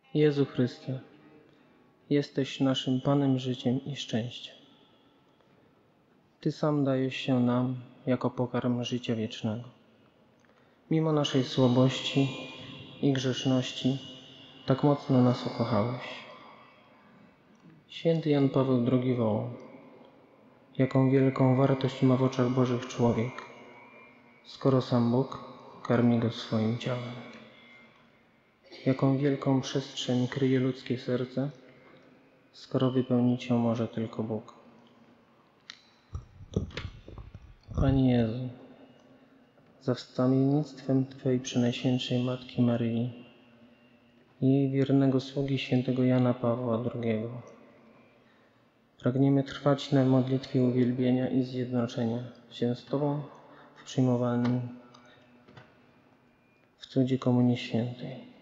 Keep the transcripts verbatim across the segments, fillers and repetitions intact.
Jezu Chryste, jesteś naszym Panem życiem i szczęściem. Ty sam dajesz się nam jako pokarm życia wiecznego. Mimo naszej słabości i grzeszności tak mocno nas ukochałeś. Święty Jan Paweł drugi wołał: jaką wielką wartość ma w oczach Bożych człowiek, skoro sam Bóg karmi go swoim ciałem. Jaką wielką przestrzeń kryje ludzkie serce, skoro wypełnić ją może tylko Bóg. Panie Jezu, za wstawiennictwem Twojej Przenajświętszej Matki Maryi i jej wiernego sługi świętego Jana Pawła drugiego, pragniemy trwać na modlitwie uwielbienia i zjednoczenia się z Tobą w przyjmowanym w cudzie Komunii Świętej.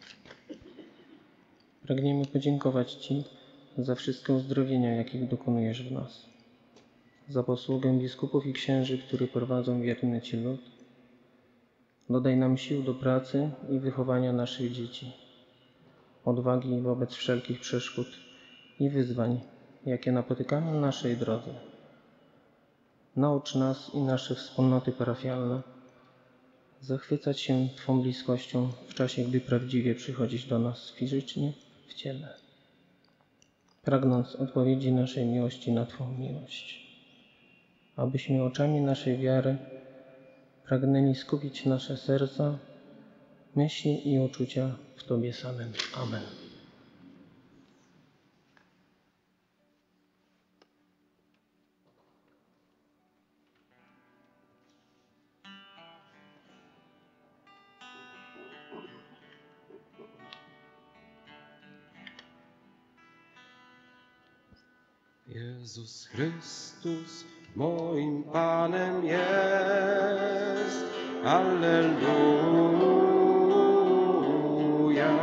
Pragniemy podziękować Ci za wszystkie uzdrowienia, jakich dokonujesz w nas, za posługę biskupów i księży, którzy prowadzą wierny Ci lud. Dodaj nam sił do pracy i wychowania naszych dzieci, odwagi wobec wszelkich przeszkód i wyzwań, jakie napotykamy na naszej drodze. Naucz nas i nasze wspólnoty parafialne zachwycać się Twą bliskością w czasie, gdy prawdziwie przychodzisz do nas fizycznie w ciele, pragnąc odpowiedzi naszej miłości na Twą miłość, abyśmy oczami naszej wiary pragnęli skupić nasze serca, myśli i uczucia w Tobie samym. Amen. Jezus Chrystus moim Panem jest, Alleluja.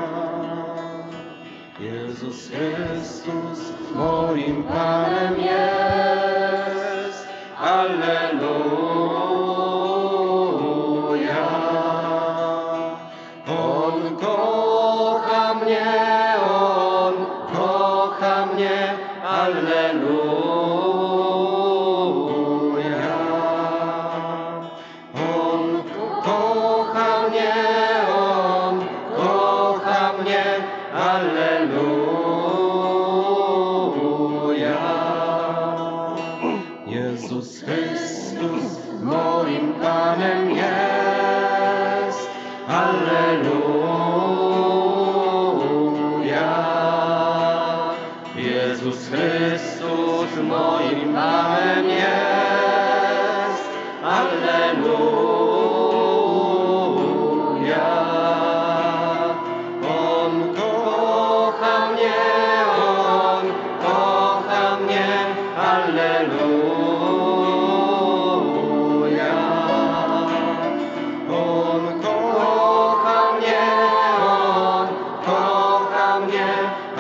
Jezus Chrystus moim Panem jest, Alleluja. On kocha mnie, On kocha mnie, Alleluja. On kocha mnie, On kocha mnie, Alleluja. Jezus Chrystus moim Panem jest, Alleluja. Jezus Chrystus moim Panem jest, Alleluja. On kocha mnie, On kocha mnie, Alleluja. On kocha mnie, On kocha mnie,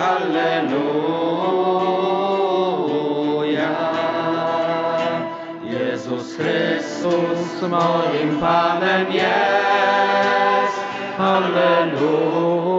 Alleluja. Jezus Chrystus moim Panem jest, Alleluja.